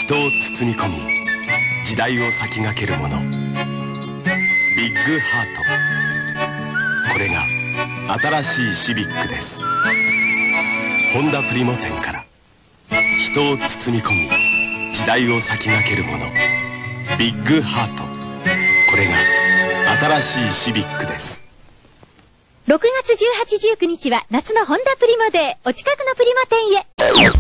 人を包み込み時代を先駆けるもの、ビッグハート。これが新しいシビックです。ホンダプリモ店から人を包み込み時代を先駆けるもの、ビッグハート。これが新しいシビックです。 6月18、19日は夏のホンダプリモデー。お近くのプリモ店へ。